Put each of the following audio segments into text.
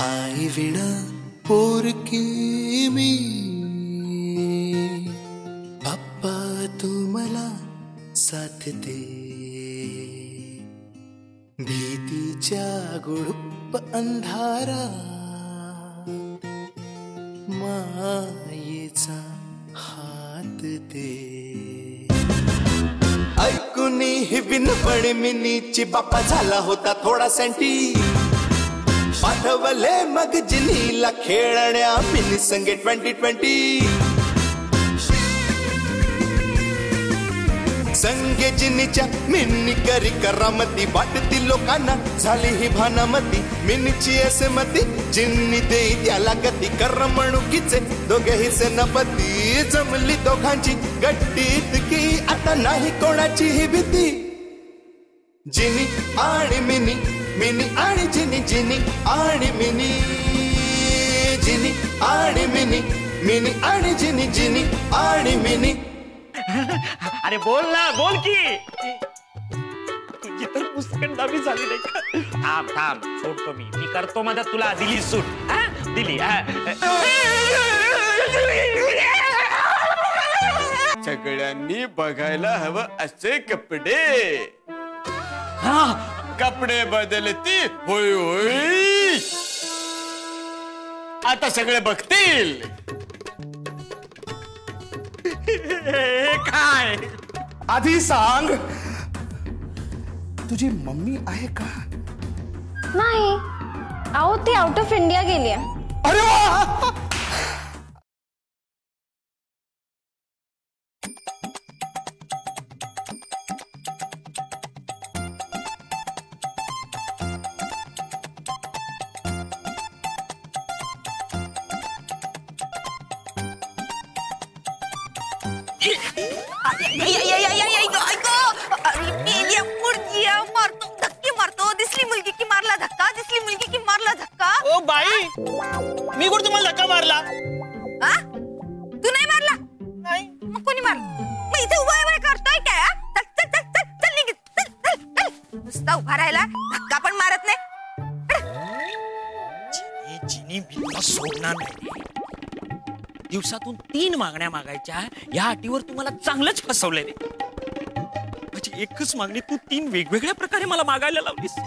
आई विणा पोरकी मी, पप्पा तू मला साथ दे, भीतीच्या गुडूप अंधारा मायेचा हात दे. ऐकून ही विनपणी मिनीची बाप्पा झाला होता थोडा सँटी, पाठवले मग जिनीला खेळण्या मिनी संगे 2020. संगे जिनीच्या मिनी करी करामती, वाटती लोकांना झाली ही भानामती, मिनीची असमती जिन्नी देई त्याला गती, करमणुकीचे दोघेही सेनापती, जमली दोघांची गट्टीत की आता नाही कोणाची ही भीती. जिनी आणि मिनी, मिनी आणि जिनी, जिनी आणि मिनी, जिनी आणि मिनी, मिनी आणि जिनी, जिनी आणि मिनी. अरे बोल ना, बोल की. तुझी तर पुस्तकंदावी झाली नाही का? थांब थांब, सोडतो मी करतो मदत तुला. दिली सूट, दिली. सगळ्यांनी बघायला हवं असे कपडे. कपडे बदलती होय होय, आता सगळे बघतील. काय आधी सांग, तुझी मम्मी आहे का? नाही, अहो ती आउट ऑफ इंडिया गेली आहे. अरे वा. दिसली मुलगी की मारला धक्का, दिसली मुलगी की मारला धक्का. ओ बाई, मी कुठे तुम्हाला धक्का मारला? तू नाही मारला? नाही. मग कोणी मारला? मग इथे उभा उभा करतोय काय? चल चल चल चल चल निघ, चल चल चल. नुसता उभा राहिला, धक्का पण मारत नाही. जिनी मी सोडणार नाही. दिवसातून 3 मागण्या मागायच्या, या अटीवर तुम्हाला चांगलंच फसवलंय रे. म्हणजे एकच मागणी तू 3 वेगवेगळ्या प्रकारे मला मागायला लावलीस.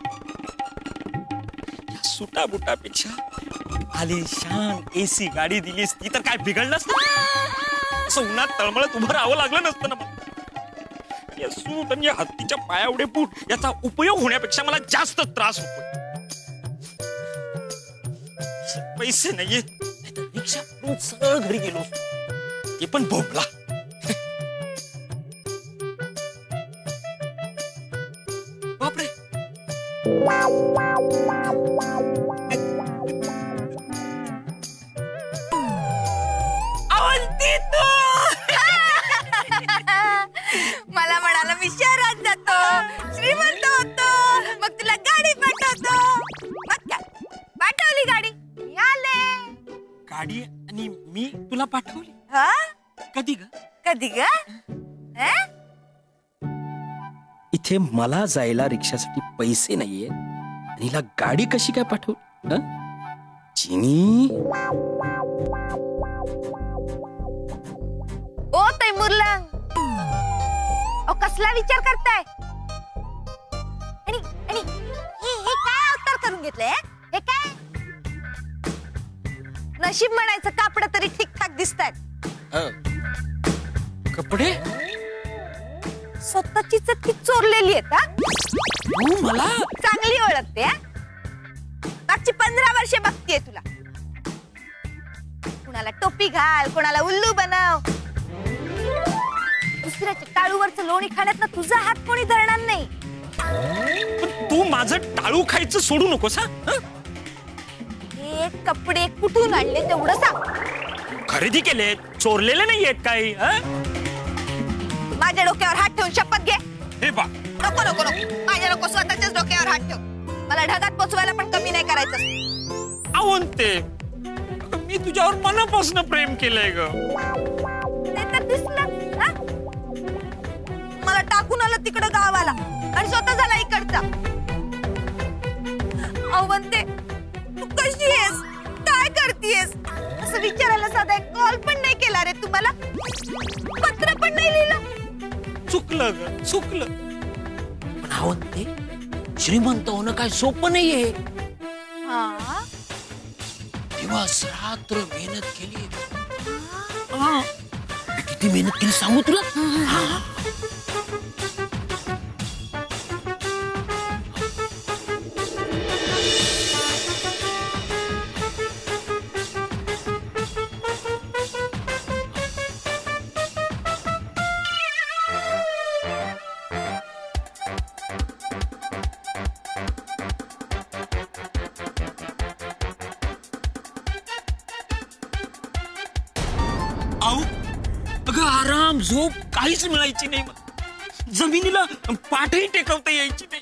या सुटा बुटापेक्षा आलिशान एसी गाडी दिलीस ती तर काय बिघडलं असतं? असं उन्हात तळमळत उभं राहावं लागलं नसतं ना मला. या सूट आणि या हत्तीच्या पायावडे बूट याचा उपयोग होण्यापेक्षा मला जास्त त्रास होतो. पैसे नाहीये, रिक्षा सरळ घरी गेलो, ते पण भोगला. बापरे. मला म्हणाला मी शहरात जातो, श्रीमंत होतो, मग तुला गाडी पाठवतो. मग काय पाठवली गाडी, मी आले. गाडी आणि मी तुला पाठवली? कधी ग? इथे मला जायला रिक्षासाठी पैसे नाहीये आणि हिला गाडी कशी काय पाठवली? चिनी. ओ तैमुरलंग, कसला विचार करताय? आणि आणि हे काय अवतार करून घेतलंय? हे काय नशीब म्हणायचं, कापड तरी ठीकठाक दिसतात. कपडे स्वतःची चटकी चोरलेली आहेत. तू मला चांगली ओळखते. मागची 15 वर्षे बघतीये तुला. कुणाला टोपी घाल, कोणाला उल्लू बनव. दुसऱ्याच्या टाळूवरचं लोणी खाण्यात ना तुझा हात कोणी धरणार नाही. तू माझं टाळू खायचं सोडू नकोस. हे कपडे कुठून आणले तेवढं सांग. खरेदी केले, चोरलेले नाहीयेत काही. माझ्या डोक्यावर हात ठेवून शपथ घे. हे बा, नको नको नको, माझ्या नको, स्वतःच्याच डोक्यावर हात ठेव. मला ढगात पोचवायला पण कमी नाही करायचं. आवंते, मी तुझ्यावर मनापासून प्रेम केलंय ग. ते तर दिसलं. मला टाकून आलं तिकडं गावाला आणि स्वतः झाला इकडचा. अवंते, तू कशी आहेस, काय करतेस असं विचारायला साधा एक कॉल पण नाही केला रे तुम्हाला, पत्र पण नाही लिहिलं. चुकलं ग, चुकलं. पण आवडते श्रीमंत होणं काय सोपं नाहीये. हा दिवस रात्र मेहनत केली. किती मेहनत केली सांगू तुला. अगं आराम झोप काहीच मिळायची नाही. जमिनीला पाठही टेकवता यायची नाही.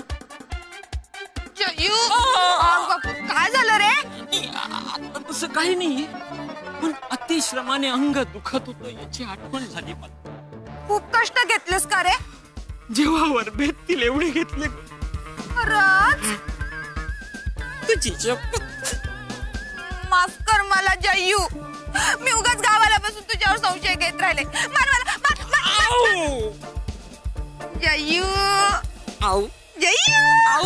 काय झालं रे. तसं काही नाहीये, पण अतिश्रमाने अंग दुखत होतं याची आठवण झाली मला. खूप कष्ट घेतलेस का रे. जीवावर बेततील एवढे घेतले. खरंच तुझी शपथ. माफ कर मला जयू, मी उगाच गावाला बसून तुझ्यावर संशय घेत राहिले. मार मला, आऊ जयू आऊ जयू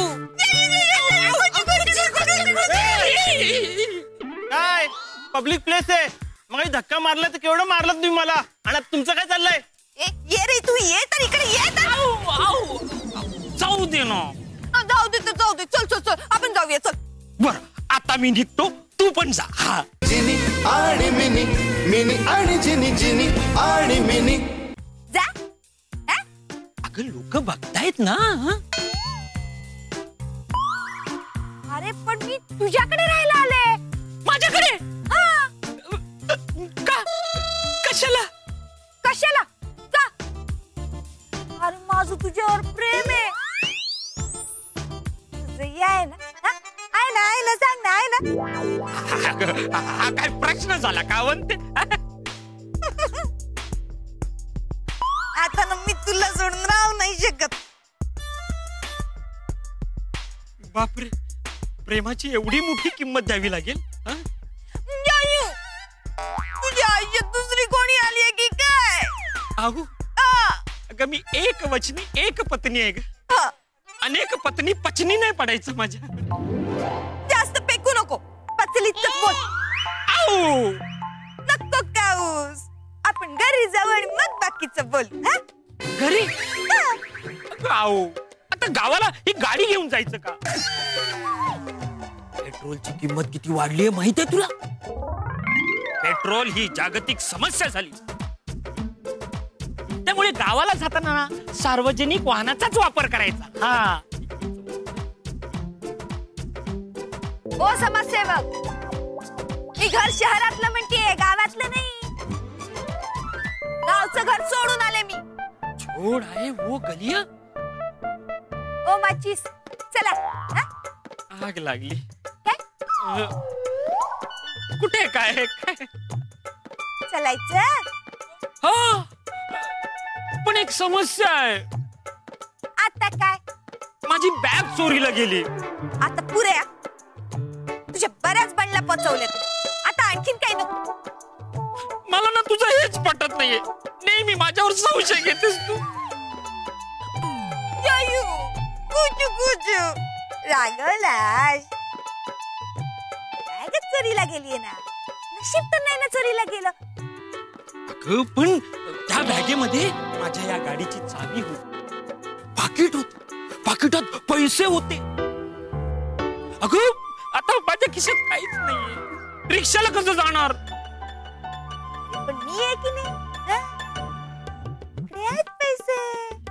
काय पब्लिक प्लेस आहे, मग धक्का मारला तर केवढं मारलं तुम्ही मला, आणि तुमचं काय चाललंय. ये रे तू, ये तर इकडे ये तर. जाऊ दे ना. जाऊ दे तर जाऊ दे. चल चल चल आपण जाऊया चल. बर आता मी निघतो, तू पण जा. हा जिनी आणि मिनी, मिनी आणि जिनी, जिनी आणि मिनी. जा. अगं लोक बघतायत ना. अरे पण मी तुझ्याकडे राहायला आले. माझ्याकडे का, कशाला कशाला का. अरे माझं तुझ्यावर प्रेम आहे. तुझं हे आहे ना, आहे ना, आहे ना, सांग ना, आहे ना. हा काय प्रश्न झाला का म्हणते. आता ना मी तुला सोडून राहू नाही शकत. बापरे, प्रेमाची एवढी मोठी किंमत द्यावी लागेल. जायू, तुझ्या आयुष्यात दुसरी कोणी आली आहे की काय. आहू अगं मी एक वचनी एक पत्नी आहे ग. अनेक पत्नी पचनी नाही पडायचं माझ्या. जास्त पेकू नको, पचलीच बोल. आऊ नको काऊस, आपण घरी जाऊ आणि मग बाकीचं बोल. घरी आऊ, आता गावाला ही गाडी घेऊन जायचं का. पेट्रोलची किंमत किती वाढली आहे माहिती आहे तुला. पेट्रोल ही जागतिक समस्या झाली, त्यामुळे गावाला जाताना ना सार्वजनिक वाहनाचाच वापर करायचा. हा ओ समाजसेवक, मी घर शहरातलं म्हणतेय, गावातलं नाही. गावचं घर सोडून आले मी. छोड आहे वो गलिया. ओ माचीस चला. आग लागली. काय? कुठे काय चलायचं. हा पण एक समस्या आहे. आता काय. माझी बॅग चोरीला गेली. आता पुऱ्या तुझ्या बऱ्याच बनला पचवल्यात. आता आणखीन काही नको. मला ना तुझं हेच पटत नाहीये. नेहमी माझ्यावर संशय घेतेस तू. जायू कुचू कुचू रागवलास. बॅग चोरीला गेलीये ना, नशीब तर नाही ना चोरीला गेलं. अगं पण त्या बॅगेमध्ये माझ्या या गाडीची चावी होती, पाकिट होत, पाकिटात पैसे होते. अगं आता माझ्या खिशात काहीच नाहीये. रिक्षाला कसं जाणार. पण मी आहे की नाही. इकडे आहेत पैसे.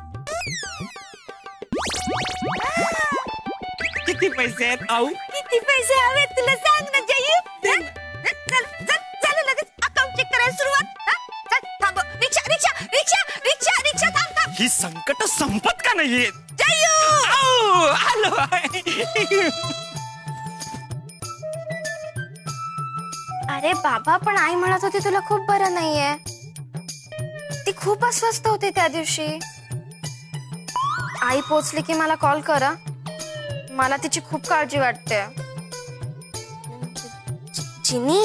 किती पैसे आहेत आऊ. किती पैसे हवे तुला सांग ना जायू. चल चल चल लगेच अकाउंट चेक करायला सुरुवात. चल थांब. रिक्षा रिक्षा रिक्षा रिक्षा रिक्षा थांब थांब. ही संकट संपत का नाहीये. जायू आऊ आलो. अरे बाबा, पण आई म्हणत होती तुला खूप बरं नाहीये. ती खूप अस्वस्थ होती त्या दिवशी. आई पोचली की मला कॉल करा, मला तिची खूप काळजी वाटते. चिनी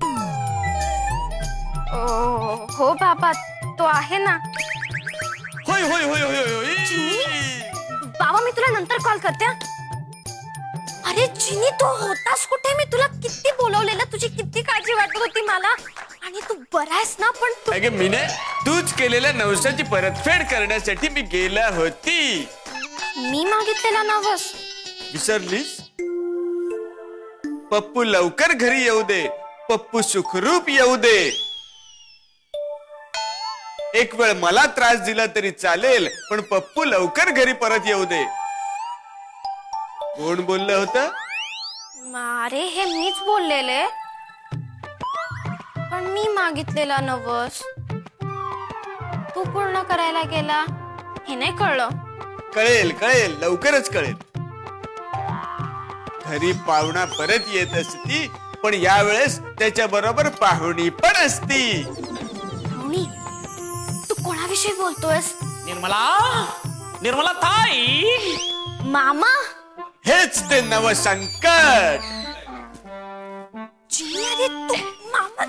हो बाबा तो आहे ना. होय होय होय होय होय. बाबा मी तुला नंतर कॉल करते हा. अरे चिनी तू होतास कुठे? मी तुला किती बोलवलेलं, तुझी किती काळजी वाटत होती मला. आणि तू बरा आहेस ना? पण तू अगे मीने तूच केलेल्या नवसाची परतफेड करण्यासाठी मी गेला होती. मी मागितलेला नवस विसरलीस? पप्पू लवकर घरी येऊ दे, पप्पू सुखरूप येऊ दे. एक वेळ मला त्रास दिला तरी चालेल, पण पप्पू लवकर घरी परत येऊ दे. कोण बोललं होतं? अरे हे मीच बोललेले, पण मी मागितलेला नवस तू पूर्ण करायला गेला हे नाही कळलं. कळेल कळेल, लवकरच कळेल. घरी पाहुणा परत येत असती, पण यावेळेस त्याच्या बरोबर पाहुणी पण असती. पाहुणी? तू कोणाविषयी बोलतोयस? निर्मला ताई. मामा? हेच ते नव संकट. चिनी अरे तू मामा.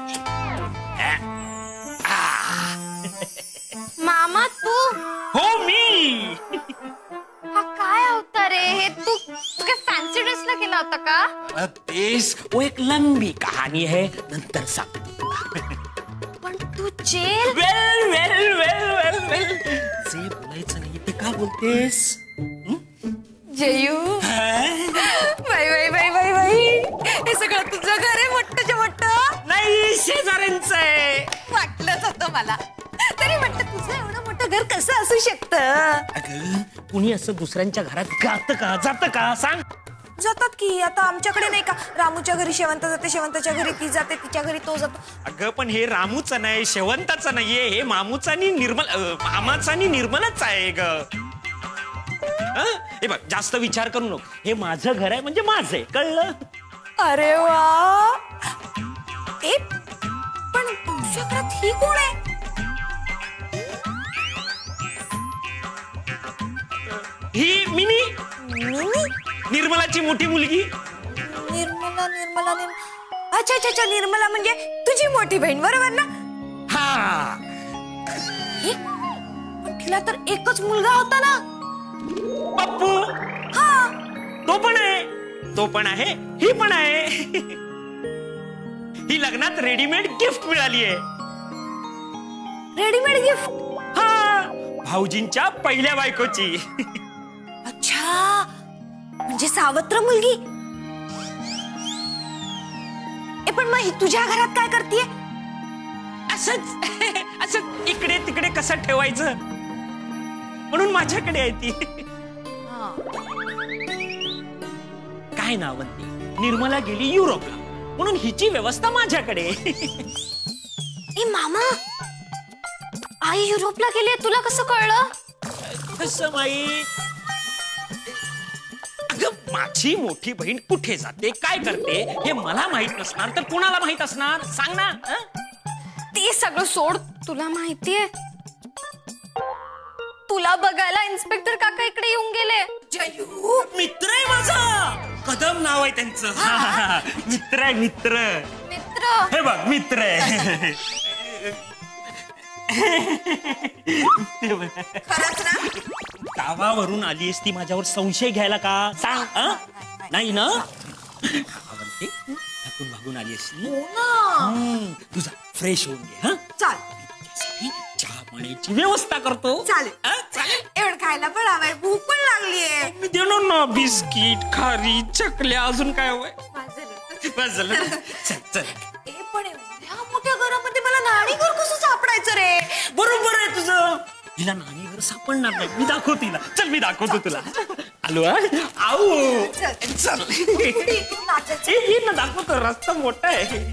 मामा तू? हो मी. हा काय अवतार आहे हे? तू काय फॅन्सी ड्रेसला गेला होता का? तेच वो एक लंबी कहानी है, नंतर सांगतो. पण तू जेल? वेल वेल वेल वेल वेल जे बोलायचं नाही ते का बोलतेस? जयू बाई बाई बाई बाई बाई, हे सगळं तुझं घर आहे मोठ्याच्या मोठं? नाही, शेजाऱ्यांचं आहे. वाटलंच होतं मला. तरी म्हटलं तुझं एवढं मोठं घर कसं असू शकतं? अगं कुणी असं दुसऱ्यांच्या घरात जात का सांग? जातात की. आता आमच्याकडे नाही का, रामूच्या घरी शेवंत जाते, शेवंताच्या घरी ती जाते, तिच्या घरी तो जातो. अगं पण हे रामूचं नाही, शेवंताचं नाहीये, हे मामूचं आणि मामाचं आणि निर्मलच आहे ग. हे बघ जास्त विचार करू नको, हे माझं घर आहे म्हणजे माझं आहे, कळलं? अरे वा. ए पण तुझ्या घरात ही कोण आहे? ही मिनी मिनी? निर्मलाची मोठी मुलगी. निर्मला निर्मला अच्छा अच्छा अच्छा, निर्मला म्हणजे तुझी मोठी बहीण, बरोबर ना? हा. पण तिला तर एकच मुलगा होता ना? पप्पू. हा. तो पण आहे, तो पण आहे, ही पण आहे. ही लग्नात रेडीमेड गिफ्ट मिळाली आहे. Readymade gift? हा, भाऊजींच्या पहिल्या बायकोची. अच्छा, म्हणजे सावत्र मुलगी. ए पण मग ही तुझ्या घरात काय करतीये? असंच इकडे तिकडे कसं ठेवायचं म्हणून माझ्याकडे आहे ती. काय नाव म्हणते, निर्मला गेली युरोपला म्हणून हिची व्यवस्था माझ्याकडे. ए मामा, आई युरोपला गेली, तुला कसं कळलं? कसं माहित? अगं माझी मोठी बहीण कुठे जाते, काय करते हे मला माहित नसणार तर कोणाला माहित असणार, सांग ना. ते सगळं सोड, तुला माहितीये तुला बघायला इन्स्पेक्टर काका इकडे येऊन गेले. जयू मित्र आहे माझा, कदम नाव आहे त्यांचं. मित्र आहे, मित्र. मित्र? हे बघ मित्र आहे. खरंच ना? गावावरून आलीस ती माझ्यावर संशय घ्यायला का, सांग? नाही ना? म्हणते थकून भागून आली असती. तुझा फ्रेश होऊन घे. हा चाल. चहा पाण्याची व्यवस्था करतो. चालेल. चालेल. एवढं खायला पण हवंय, भूक पण लागलीये. मी देणार ना बिस्किट, खारी, चकल्या, अजून काय हवंय? बस झालं. चल चल. ए पण एवढ्या मोठ्या घरामध्ये मला नाणीघर कसं सापडायचं रे? बरोबर आहे तुझं. हिला नाणीघर सापडणार नाही, मी दाखवतो तिला. चल मी दाखवतो तुला. आलो. आऊ चल. ये ना, दाखवतो, रस्ता मोठा आहे.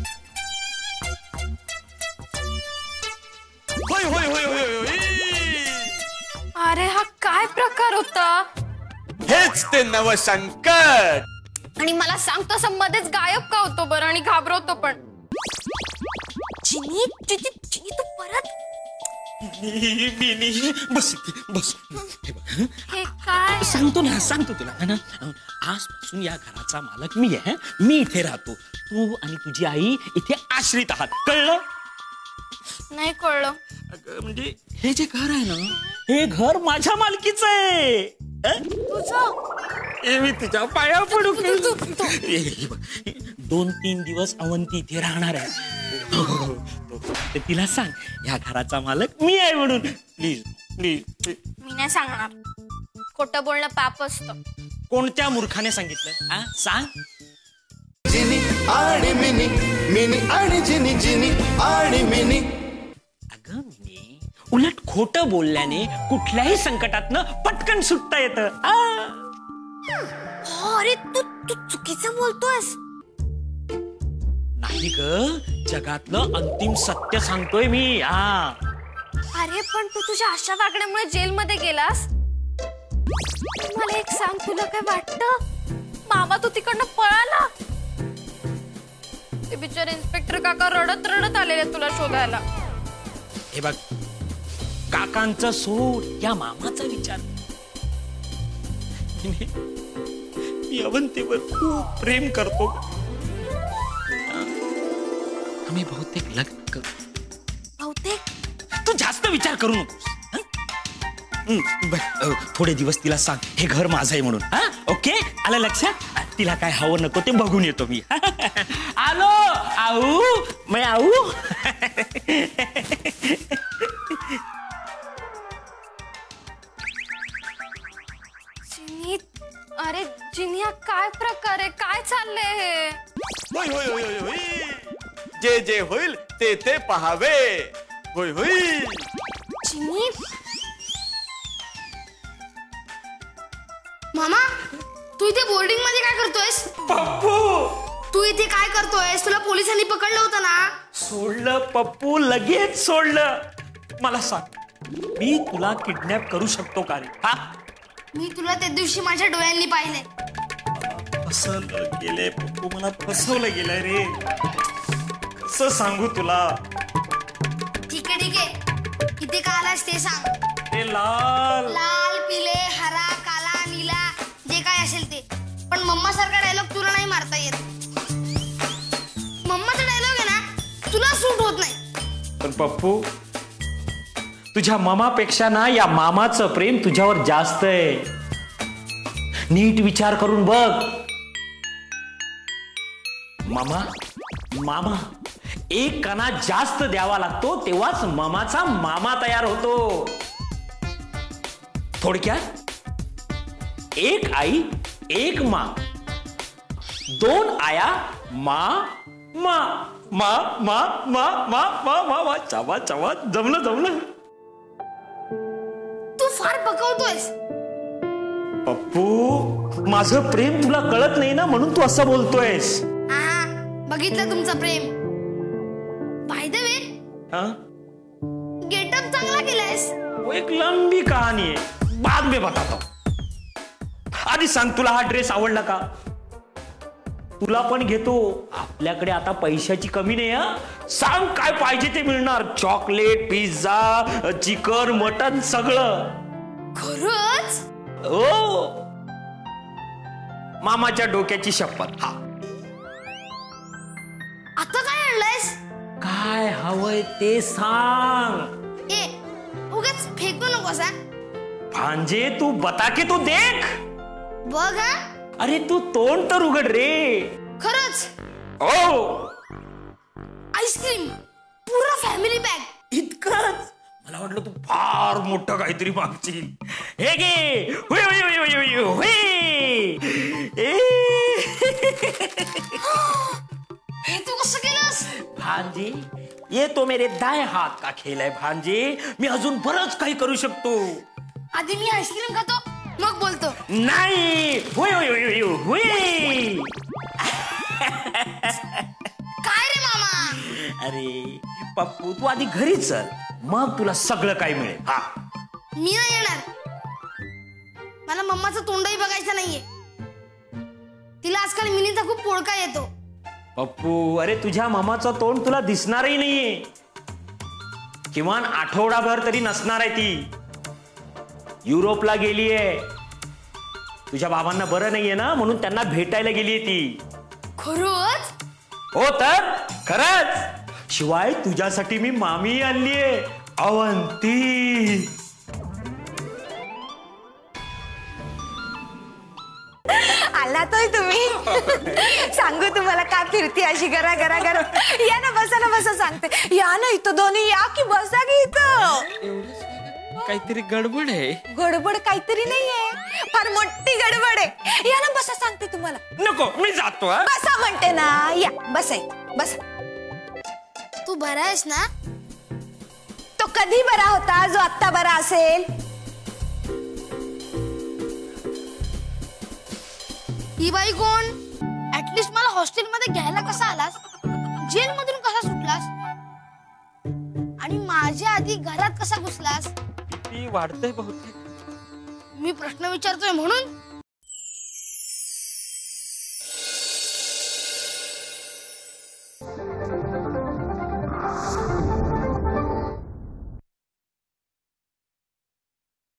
होय होय होय होय होय. अरे हा काय प्रकार होता? हेच ते नव संकट. आणि मला सांग तसं मध्येच गायब का होतो बरं आणि घाबरवतो पण? चिनी चिनी चिनी तू परत बस बस. हे बघ, हं? हे काय सांगतो तुला है ना. आजपासून या घराचा मालक मी आहे. मी इथे राहतो. तू आणि तुझी आई इथे आश्रित आहात. कळलं? नाही कळलं. अगं, म्हणजे हे जे घर आहे ना, हे घर माझ्या मालकीचं आहे. तुझं मी तुझ्या पाया पडू. 2-3 दिवस अवंती इथे राहणार आहे. ते तिला सांग या घराचा मालक मी आहे म्हणून. Please please. मी नाही सांगणार. खोटं बोलणं पाप असतं. कोणत्या मूर्खाने सांगितलं? आ, सांग. जिनी आणि मिनी, मिनी आणि जिनी, जिनी आणि मिनी. अगं मिनी, उलट खोटं बोलल्याने कुठल्याही संकटातनं पटकन सुटता येतं. अरे तू तू चुकीचं बोलतोयस. नाही ग, जगातलं अंतिम सत्य सांगतोय मी. अरे पण तू तुझ्या अशा वागण्यामुळे जेलमध्ये गेलास. मला एक सांग, तुला काय वाटतं मामा तू तिकडनं पळाला? ते बिचारे इन्स्पेक्टर काका रडत रडत आलेले तुला शोधायला. हे बघ, काकांचं सोड, या मामाचा विचार. मी अवंतीवर खूप प्रेम करतो. आम्ही बहुतेक लग्न करू. बहुतेक तू जास्त विचार करू नकोस. थोडे दिवस तिला सांग हे घर माझं आहे म्हणून. ओके, आलं लक्षात? तिला काय हवं नको ते बघून येतो मी. आलो. आऊ मैं आऊ. जिनी, अरे जिनिया काय प्रकार आहे? काय चाललंय हे? होय होय होय होय होय. जे जे होईल ते ते पहावे. होय होय. जिनी, मामा तू इथे बोर्डिंग मध्ये काय करतोयस? पप्पू तू इथे काय करतोयस? तुला पोलिसांनी पकडलं होतं ना? सोडलं पप्पू, लगेच सोडलं. मला सांग, मी तुला किडनॅप करू शकतो का रे? हा, मी तुला त्या दिवशी माझ्या डोळ्यांनी पाहिलंय. फसवलं गेलंय पप्पू, मला फसवलं गेलंय रे. कसं सांगू तुला? ठीक आहे. इथे का आलास ते सांग. ते लाल लाल, पिले, हरा, काला, नीला, जे काय असेल ते. पण मम्मा सारखा डायलॉग तुला नाही मारता येत. मम्माचा डायलॉग आहे ना, तुला सूट होत नाही. पण पप्पू, तुझ्या मामापेक्षा ना या मामाचं प्रेम तुझ्यावर जास्त आहे. नीट विचार करून बघ. मामा एक कणा जास्त द्यावा लागतो, तेव्हाच मामाचा मामा तयार होतो. थोडक्यात, एक आई एक मा, 2 आया मा मा मा मा मा मा मा मा मा. चवा चवा, जमलं. तू फार बकवतोयस. पप्पू, माझं प्रेम तुला कळत नाही ना, म्हणून तू असं बोलतोयस. हा, बघितलं तुमचं प्रेम. बाय द वे, गेटअप चांगला केलायस. वो एक लंबी कहाणी आहे, बाद में बताता हूं. आधी सांग, तुला हा ड्रेस आवडला का? तुला पण घेतो. आपल्याकडे आता पैशाची कमी नाही. सांग काय पाहिजे ते मिळणार. चॉकलेट, पिझ्झा, चिकन, मटन, सगळं. खरंच? हो, मामाच्या डोक्याची शपथ. हा, आता काय आणलंयस? काय हवंय ते सांग. ए, उगाच फेकू नकोस. भांजे, तू बता के तो देख. बघ. अरे तू तोंड तर उघड रे. खरंच? ओ, आईस्क्रीम, पुरा फॅमिली पॅक. इतकंच? मला वाटलं तू फार मोठं काहीतरी मागशील. हे गे. हुय हुय हुय हुय हुय हुय. हे तू कसं केलंस? भांजे, ये तो मेरे दाएं हाथ का खेल है भांजे. मी अजून बरंच काही करू शकतो. आधी मी आईस्क्रीम खातो, मग बोलतो. नाही. हुय हुय हुय हुय. काय रे मामा? अरे पप्पू, तू आधी घरी चल, मग तुला सगळं काही मिळेल. हा, मी नाही येणार. मला मम्माचं तोंडही बघायचं नाहीये. तिला आजकाल मिनीचा खूप पोळका येतो. पप्पू, अरे तुझ्या मामाचं तोंड तुला दिसणारही नाहीये. किमान आठवडाभर तरी नसणार आहे ती. युरोपला गेलीये. तुझ्या बाबांना बरं नाहीये ना, म्हणून त्यांना भेटायला गेलीये ती. खरंच? हो तर खरंच. शिवाय तुझ्यासाठी मी मामी आणलीये, अवंती. आला तर तुम्ही. सांगू तुम्हाला का फिरती अशी गरा गरा गरा. या ना बसा सांगते. या ना इथं दोन्ही या की बसा की इथं. काहीतरी गडबड आहे. गडबड काहीतरी नाहीये, फार मोठी गडबड आहे. या ना बसा सांगते तुम्हाला. नको, मी जातो. बसा म्हणते ना. या बसा बसा. तू बरा आहेस ना? तो कधी बरा होता जो आत्ता बरा असेल? ही बाई कोण? ऍटलिस्ट मला हॉस्टेलमध्ये घ्यायला कसा आलास? जेल मधून कसा सुटलास? आणि माझ्या आधी घरात कसा घुसलास? ती वाढतंय बहुतेक. मी प्रश्न विचारतोय म्हणून.